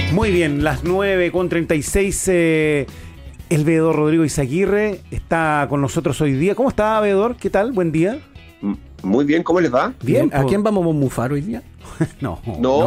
Muy bien, las 9:36. El veedor Rodrigo Izaguirre está con nosotros hoy día. ¿Cómo está, veedor? ¿Qué tal? Buen día. Muy bien, ¿cómo les va? Bien. ¿A quién vamos a mufar hoy día? No.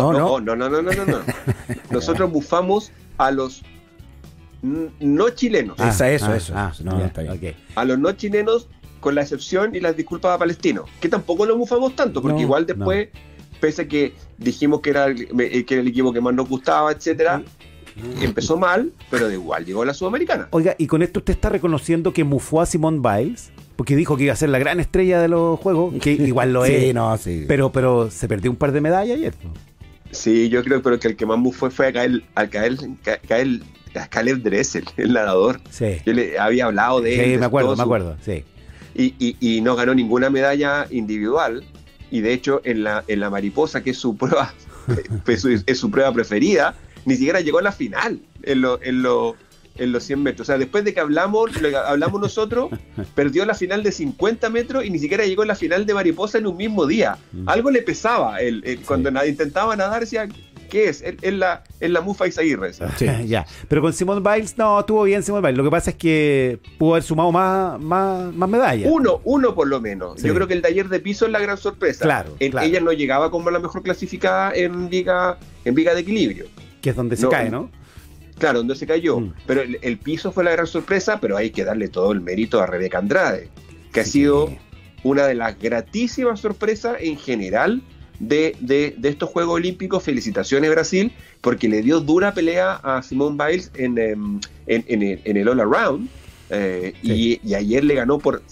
Nosotros bufamos a los no chilenos. Eso. Está bien. Okay. A los no chilenos, con la excepción y las disculpas a palestinos, que tampoco lo bufamos tanto, porque igual después, pese a que dijimos que era el equipo que más nos gustaba, etcétera, empezó mal, pero de igual llegó a la Sudamericana. Oiga, y con esto usted está reconociendo que mufó a Simone Biles, porque dijo que iba a ser la gran estrella de los juegos, que igual lo es. Sí. Pero se perdió un par de medallas ayer. Sí, yo creo que el que más mufó fue a Caleb Dressel, el nadador. Sí. Yo le había hablado de él. Sí, me acuerdo, sí. Y no ganó ninguna medalla individual. Y de hecho, en la mariposa, que es su prueba, es su prueba preferida, ni siquiera llegó a la final en los 100 metros. O sea, después de que hablamos nosotros, perdió la final de 50 metros y ni siquiera llegó a la final de mariposa en un mismo día. Algo le pesaba. Cuando intentaba nadar, decía, ¿qué es? Es la mufa Izaguirre. Sí. Ya. Pero con Simone Biles, no, estuvo bien Simone Biles. Lo que pasa es que pudo haber sumado más medallas. Uno por lo menos. Sí. Yo creo que el de ayer de piso es la gran sorpresa. Claro. Ella no llegaba como la mejor clasificada en viga de equilibrio. Que es donde se cae, ¿no? Claro, donde se cayó. Pero el piso fue la gran sorpresa, pero hay que darle todo el mérito a Rebeca Andrade, que ha sido una de las gratísimas sorpresas en general de estos Juegos Olímpicos. Felicitaciones, Brasil, porque le dio dura pelea a Simone Biles en el All Around, y ayer le ganó por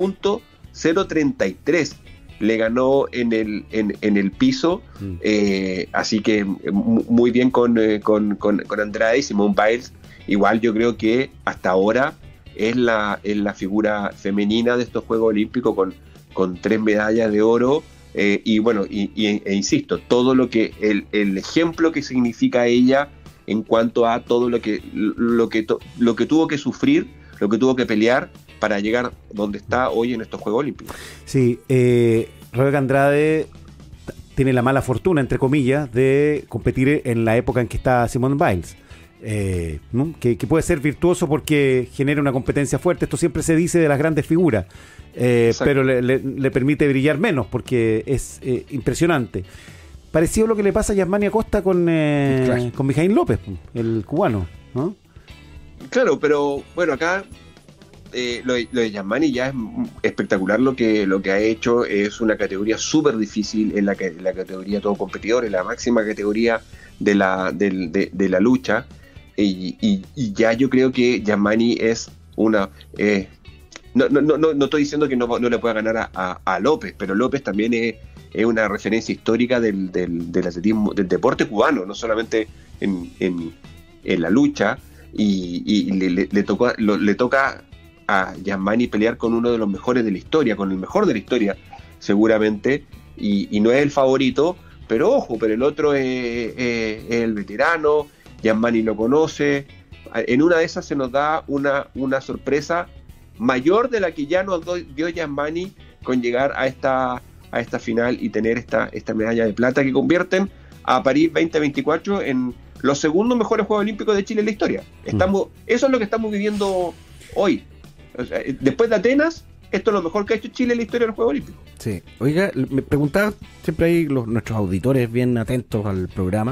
0.033. Le ganó en el piso, así que muy bien con Andrade. Y Simone Biles, igual yo creo que hasta ahora es la figura femenina de estos Juegos Olímpicos con 3 medallas de oro, y bueno, e insisto, todo lo que el ejemplo que significa ella en cuanto a todo lo que tuvo que sufrir, lo que tuvo que pelear para llegar donde está hoy en estos Juegos Olímpicos. Sí, Rebeca Andrade tiene la mala fortuna, entre comillas, de competir en la época en que está Simone Biles, ¿no? que puede ser virtuoso porque genera una competencia fuerte. Esto siempre se dice de las grandes figuras, pero le permite brillar menos porque es impresionante. Parecido a lo que le pasa a Yasmani Acosta con Mijaín López, el cubano, ¿no? Claro, pero bueno, acá lo de Yasmani ya es espectacular. Lo que ha hecho es una categoría súper difícil, en la categoría todo competidor, en la máxima categoría de la lucha, y ya yo creo que Yasmani es una no estoy diciendo que no le pueda ganar a López, pero López también es una referencia histórica del atletismo, del deporte cubano, no solamente en la lucha, y le toca a Yasmani pelear con uno de los mejores de la historia, con el mejor de la historia seguramente, y no es el favorito, pero ojo, pero el otro es el veterano. Yasmani lo conoce. En una de esas se nos da una sorpresa mayor de la que ya nos dio Yasmani con llegar a esta final y tener esta medalla de plata que convierten a París 2024 en los segundos mejores Juegos Olímpicos de Chile en la historia. Eso es lo que estamos viviendo hoy. O sea, después de Atenas, esto es lo mejor que ha hecho Chile en la historia de los Juegos Olímpicos. Sí. Oiga, me preguntaba, siempre hay nuestros auditores bien atentos al programa,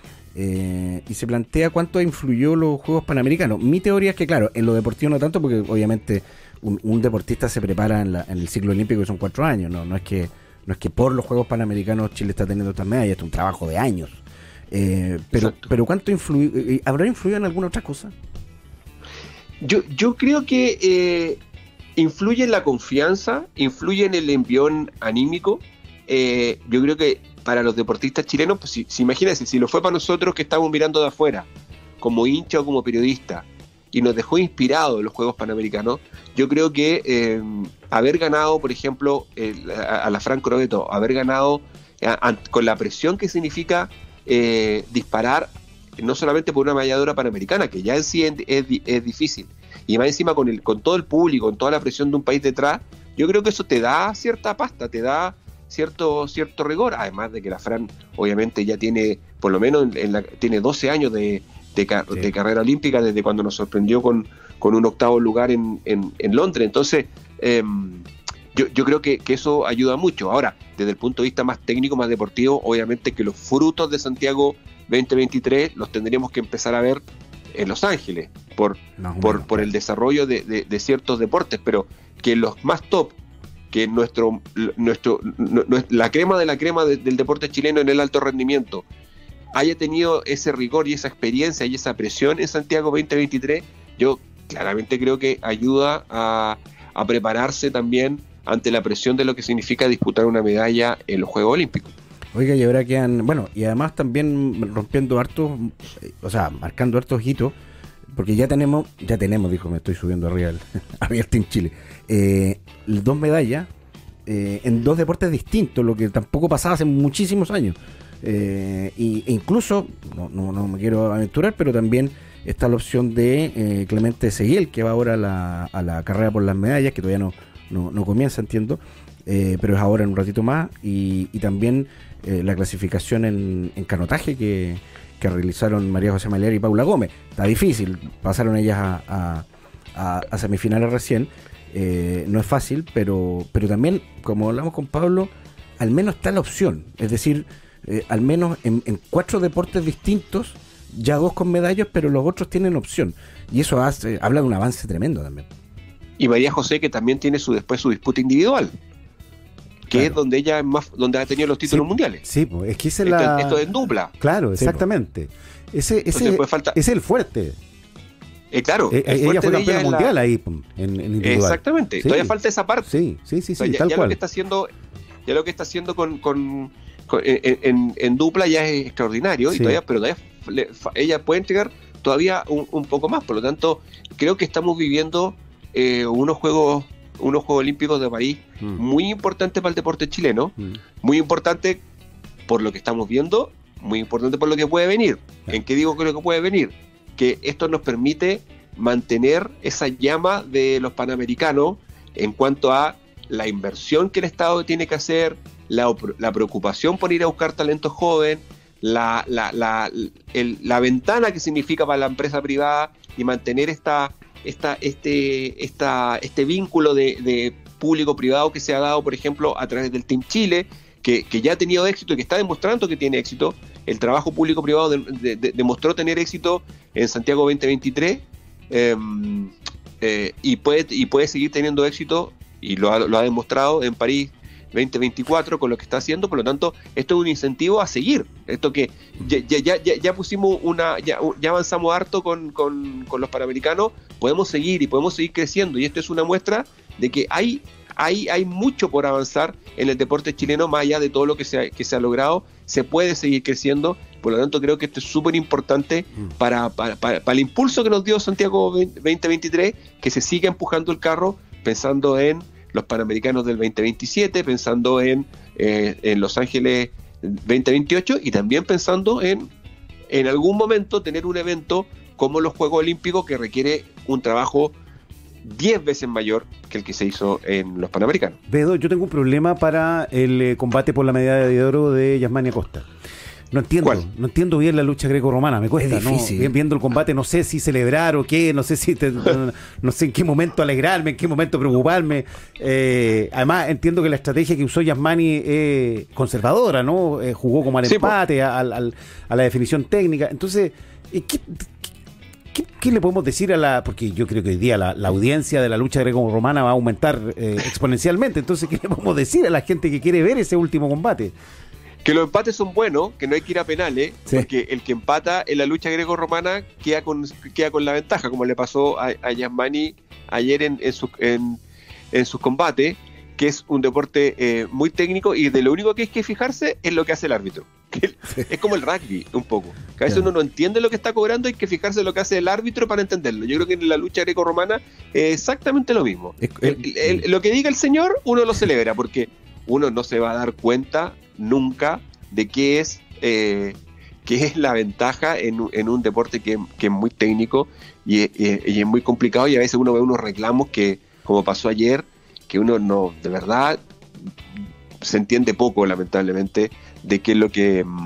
y se plantea cuánto influyó los Juegos Panamericanos. Mi teoría es que, claro, en lo deportivo no tanto, porque obviamente un deportista se prepara en el ciclo olímpico, que son 4 años, no es que por los Juegos Panamericanos Chile está teniendo estas medallas, es un trabajo de años. Pero ¿cuánto habrá influido en alguna otra cosa? Yo creo que influye en la confianza, influye en el envión anímico. Yo creo que para los deportistas chilenos, pues si imagínense, si lo fue para nosotros que estamos mirando de afuera, como hincha o como periodista, y nos dejó inspirados en los Juegos Panamericanos, yo creo que haber ganado, por ejemplo, a la Fran Crobeto, haber ganado con la presión que significa disparar no solamente por una medalla de oro panamericana, que ya en sí es difícil, y más encima con todo el público, con toda la presión de un país detrás, yo creo que eso te da cierta pasta, te da cierto rigor, además de que la Fran obviamente ya tiene por lo menos tiene 12 años de carrera olímpica desde cuando nos sorprendió con un octavo lugar en Londres. Entonces, yo creo que eso ayuda mucho. Ahora, desde el punto de vista más técnico, más deportivo, obviamente que los frutos de Santiago 2023 los tendríamos que empezar a ver en Los Ángeles por el desarrollo de ciertos deportes, pero que los más top, que la crema de la crema del deporte chileno en el alto rendimiento haya tenido ese rigor y esa experiencia y esa presión en Santiago 2023, yo claramente creo que ayuda a prepararse también ante la presión de lo que significa disputar una medalla en los Juegos Olímpicos. Oiga, y ahora quedan, bueno, y además también rompiendo hartos, o sea, marcando hartos hitos, porque ya tenemos, dijo, me estoy subiendo arriba el Team Chile, 2 medallas en 2 deportes distintos, lo que tampoco pasaba hace muchísimos años. E incluso, no me quiero aventurar, pero también está la opción de Clemente Seguiel, que va ahora a la carrera por las medallas, que todavía no comienza, entiendo, pero es ahora en un ratito más, y también la clasificación en canotaje que realizaron María José Maliar y Paula Gómez. Está difícil, pasaron ellas a semifinales recién, no es fácil, pero también, como hablamos con Pablo, al menos está la opción, es decir, al menos en 4 deportes distintos, ya 2 con medallas, pero los otros tienen opción, y eso habla de un avance tremendo también. Y María José, que también tiene después su disputa individual, que claro, es donde ella donde ha tenido los títulos mundiales. Sí, pues es que esto es en dupla. Claro, exactamente. Ese es el fuerte. Claro, ella fue campeona mundial ahí en individual. Exactamente. Sí. Todavía falta esa parte. Sí, tal cual. Lo que está haciendo en dupla ya es extraordinario, sí. Pero todavía ella puede entregar todavía un poco más. Por lo tanto, creo que estamos viviendo unos Juegos Olímpicos de París muy importantes para el deporte chileno, muy importante por lo que estamos viendo, muy importante por lo que puede venir. ¿En qué digo que lo que puede venir? Que esto nos permite mantener esa llama de los Panamericanos en cuanto a la inversión que el Estado tiene que hacer, la preocupación por ir a buscar talento joven, la ventana que significa para la empresa privada y mantener este vínculo de público-privado que se ha dado, por ejemplo, a través del Team Chile, que ya ha tenido éxito y que está demostrando que tiene éxito. El trabajo público-privado demostró tener éxito en Santiago 2023 y puede seguir teniendo éxito, y lo ha demostrado en París 2024 con lo que está haciendo. Por lo tanto, esto es un incentivo a seguir. Esto que ya pusimos ya avanzamos harto con los Panamericanos, podemos seguir y podemos seguir creciendo, y esto es una muestra de que hay mucho por avanzar en el deporte chileno, más allá de todo lo que se ha logrado, se puede seguir creciendo. Por lo tanto, creo que esto es súper importante para el impulso que nos dio Santiago 2023, que se siga empujando el carro, pensando en los Panamericanos del 2027, pensando en Los Ángeles 2028, y también pensando en algún momento tener un evento como los Juegos Olímpicos, que requiere un trabajo 10 veces mayor que el que se hizo en los Panamericanos. Bedo, yo tengo un problema para el combate por la medalla de oro de Yasmania Costa. No entiendo bien la lucha greco-romana, me cuesta, es difícil. ¿no? Viendo el combate, no sé si celebrar o qué, no sé en qué momento alegrarme, en qué momento preocuparme. Además, entiendo que la estrategia que usó Yasmani es conservadora, ¿no? Jugó como al empate, a la definición técnica. Entonces, ¿qué le podemos decir porque yo creo que hoy día la audiencia de la lucha greco-romana va a aumentar exponencialmente? Entonces, ¿qué le podemos decir a la gente que quiere ver ese último combate? Que los empates son buenos, que no hay que ir a penales, sí, porque el que empata en la lucha greco-romana queda con la ventaja, como le pasó a Yasmani ayer en sus combates, que es un deporte muy técnico, y de lo único que hay que fijarse es lo que hace el árbitro. Es como el rugby, un poco. Que a veces uno no entiende lo que está cobrando, hay que fijarse en lo que hace el árbitro para entenderlo. Yo creo que en la lucha greco-romana es exactamente lo mismo. Lo que diga el señor, uno lo celebra, porque uno no se va a dar cuenta nunca de qué es la ventaja en un deporte que es muy técnico y es muy complicado, y a veces uno ve unos reclamos que, como pasó ayer, que uno no, de verdad, se entiende poco, lamentablemente, de qué es lo que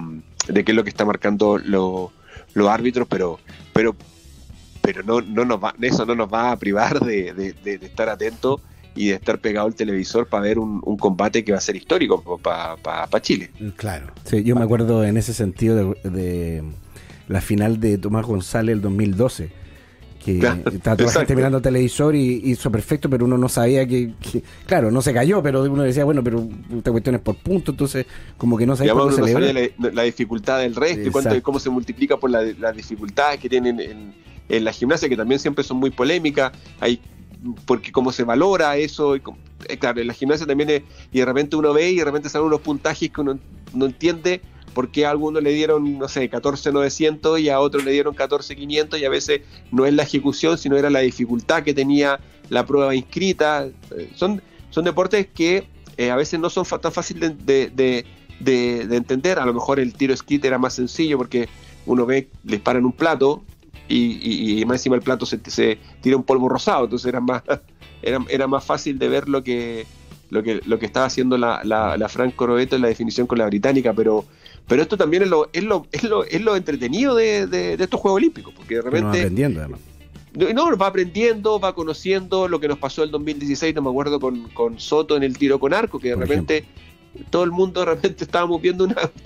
de qué es lo que está marcando los árbitros, pero no nos va, eso no nos va a privar de estar atentos y de estar pegado al televisor para ver un combate que va a ser histórico para Chile. Claro. Sí, yo me acuerdo en ese sentido de la final de Tomás González el 2012, que Claro, estaba toda la gente mirando el televisor y hizo perfecto, pero uno no sabía que claro, no se cayó, pero uno decía, bueno, pero esta cuestión es por punto, entonces como que no sabía cuándo no celebrar. sabía la dificultad del resto y cómo se multiplica por las dificultades que tienen en la gimnasia, que también siempre son muy polémicas, porque cómo se valora eso, claro, en la gimnasia también y de repente uno ve y de repente salen unos puntajes que uno no entiende por qué a algunos le dieron, no sé, 14.900 y a otros le dieron 14.500, y a veces no es la ejecución, sino era la dificultad que tenía la prueba inscrita. Son deportes que a veces no son tan fáciles de entender. A lo mejor el tiro esquí era más sencillo porque uno ve, le disparan un plato y más encima el plato se tira un polvo rosado, entonces era más fácil de ver lo que estaba haciendo la Fran Coroeto en la definición con la británica, pero esto también es lo entretenido de estos Juegos Olímpicos, porque de repente va aprendiendo, además. No, va aprendiendo, va conociendo lo que nos pasó el 2016, no me acuerdo, con Soto en el tiro con arco, que de repente todo el mundo de repente estábamos viendo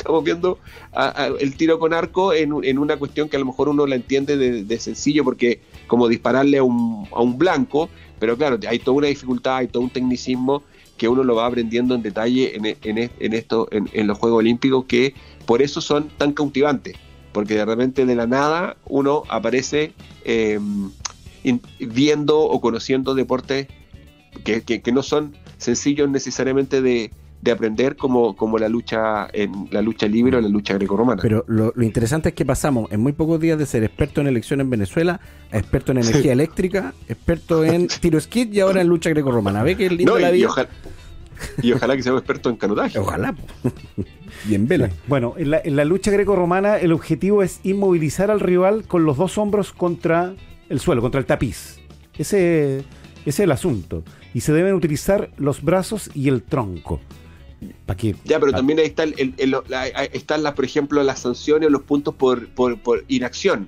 el tiro con arco en una cuestión que a lo mejor uno la entiende de sencillo, porque como dispararle a un blanco, pero claro, hay toda una dificultad, hay todo un tecnicismo que uno lo va aprendiendo en detalle en los Juegos Olímpicos, que por eso son tan cautivantes, porque de repente de la nada uno aparece viendo o conociendo deportes que no son sencillos necesariamente de aprender, como la lucha libre o la lucha grecorromana. Pero lo interesante es que pasamos en muy pocos días de ser experto en elecciones en Venezuela a experto en energía eléctrica, experto en tiro esquí y ahora en lucha grecorromana. ¿Ve que es lindo la vida? Y ojalá que seamos expertos en canotaje. Ojalá. Y en vela. Bueno, en la lucha grecorromana el objetivo es inmovilizar al rival con los dos hombros contra el suelo, contra el tapiz. Ese es el asunto. Y se deben utilizar los brazos y el tronco. ¿Para qué? Ya, pero también ahí están por ejemplo, las sanciones o los puntos por inacción.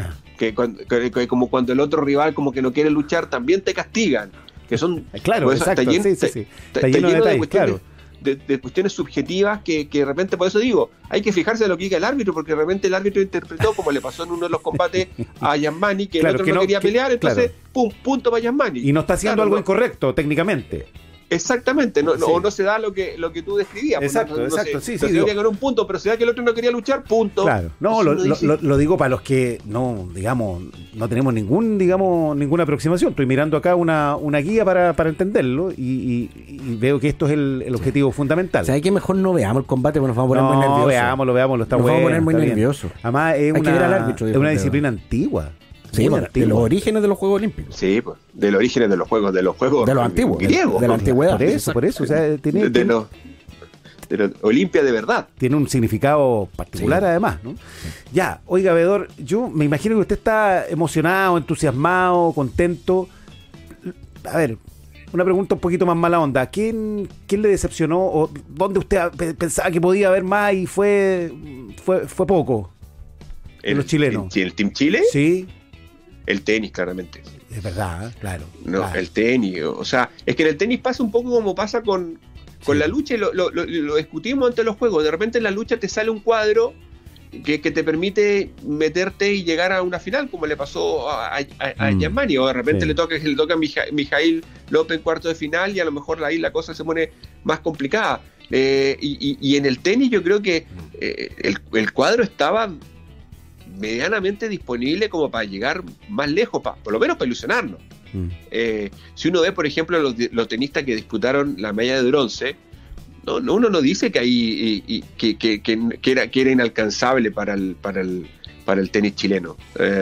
Como cuando el otro rival como que no quiere luchar, también te castigan. Que son, claro, exacto, está lleno de detalles, cuestiones, de cuestiones subjetivas que de repente, por eso digo, hay que fijarse en lo que diga el árbitro, porque de repente el árbitro interpretó, como le pasó en uno de los combates a Yasmani, que el otro no quería pelear, entonces, punto para Yasmani. Y no está haciendo algo incorrecto técnicamente. Exactamente, o no se da lo que tú describías. Exacto, se quería ganar un punto, pero se da que el otro no quería luchar, punto. Claro, no, lo digo para los que no tenemos ninguna aproximación. Estoy mirando acá una guía para entenderlo y veo que esto es el objetivo fundamental. ¿Sabes qué? Mejor no veamos el combate, porque nos vamos a poner muy nerviosos. Veámoslo, está bueno. Nos vamos a poner muy nerviosos. Además, es una disciplina antigua. Sí, de los orígenes de los Juegos Olímpicos. Sí, pues, de los orígenes de los juegos de los antiguos, griegos, de la antigüedad. Por eso, o sea, tiene de los Olimpia de verdad. Tiene un significado particular, además, ¿no? Ya, oiga, veedor, yo me imagino que usted está emocionado, entusiasmado, contento. A ver, una pregunta un poquito más mala onda. ¿Quién le decepcionó o dónde usted pensaba que podía haber más y fue poco? Los chilenos. ¿El Team Chile? Sí. El tenis, claramente. Es verdad, claro. No, claro. El tenis. O sea, es que en el tenis pasa un poco como pasa con la lucha, y lo discutimos antes de los juegos. De repente en la lucha te sale un cuadro que te permite meterte y llegar a una final, como le pasó a Yasmani, o de repente le toca a Mijail López en cuarto de final, y a lo mejor ahí la cosa se pone más complicada. Y en el tenis yo creo que el cuadro estaba medianamente disponible como para llegar más lejos, por lo menos para ilusionarnos. Si uno ve, por ejemplo, los tenistas que disputaron la medalla de bronce, uno no dice que ahí que era inalcanzable para el tenis chileno.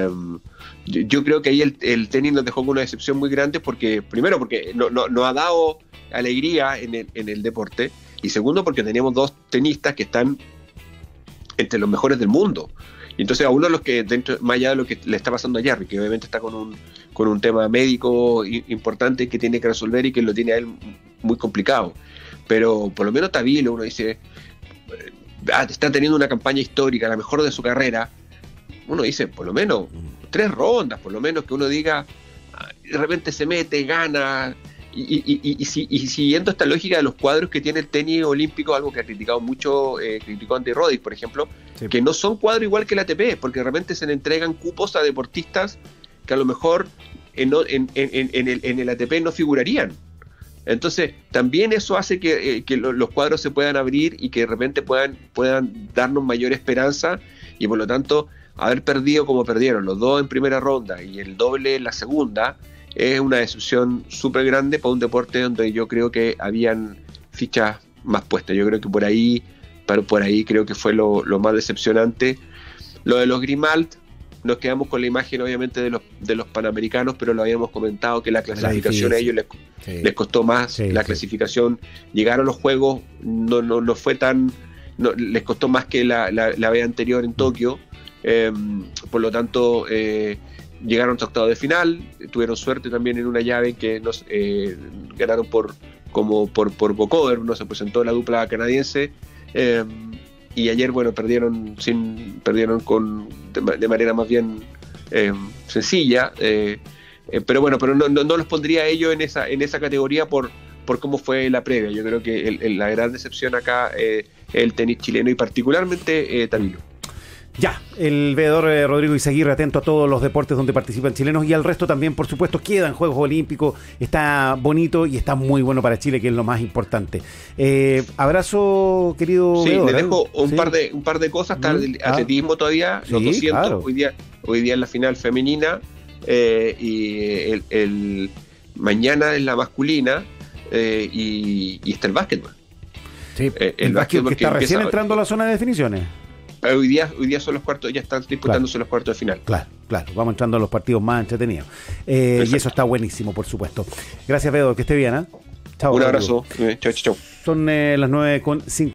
Yo creo que ahí el tenis nos dejó con una decepción muy grande, porque primero porque no ha dado alegría en el deporte, y segundo porque teníamos dos tenistas que están entre los mejores del mundo. Y entonces a uno de los que, más allá de lo que le está pasando a Jarry, que obviamente está con un tema médico importante que tiene que resolver y que lo tiene a él muy complicado, pero por lo menos Tavilo, uno dice, está teniendo una campaña histórica, la mejor de su carrera, uno dice, por lo menos 3 rondas, por lo menos que uno diga, de repente se mete, gana, y siguiendo esta lógica de los cuadros que tiene el tenis olímpico, algo que ha criticado mucho, criticó Andy Roddick, por ejemplo, sí, que no son cuadros igual que el ATP, porque de repente se le entregan cupos a deportistas que a lo mejor en el ATP no figurarían. Entonces, también eso hace que los cuadros se puedan abrir y que de repente puedan darnos mayor esperanza, y por lo tanto, haber perdido como perdieron los 2 en primera ronda y el doble en la segunda, es una decepción súper grande para un deporte donde yo creo que habían fichas más puestas. Yo creo que por ahí creo que fue lo más decepcionante. Lo de los Grimald, nos quedamos con la imagen obviamente de los panamericanos, pero lo habíamos comentado que la clasificación a ellos les costó más, la clasificación, llegaron los juegos, no fue tan, les costó más que la vez anterior en Tokio, por lo tanto llegaron a octavos de final, tuvieron suerte también en una llave que nos ganaron por walkover, no se presentó la dupla canadiense, y ayer perdieron de manera más bien sencilla, pero no los pondría a ellos en esa categoría por cómo fue la previa. Yo creo que la gran decepción acá es el tenis chileno y particularmente Tamilo. Ya, el veedor Rodrigo Izaguirre, atento a todos los deportes donde participan chilenos y al resto también, por supuesto, quedan Juegos Olímpicos, está bonito y está muy bueno para Chile, que es lo más importante. Abrazo, querido Sí, veedor, le dejo un par de cosas, está el atletismo todavía, los 200, claro. Hoy día en la final femenina, y el mañana es la masculina, y está el básquetbol. Sí, el básquetbol que está recién entrando a la zona de definiciones. Hoy día son los cuartos, ya están disputándose, claro, los cuartos de final. Claro, vamos entrando a los partidos más entretenidos. Y eso está buenísimo, por supuesto. Gracias, Pedro, que esté bien, ¿eh? Chao. Un abrazo. Chao. Son las 9:50.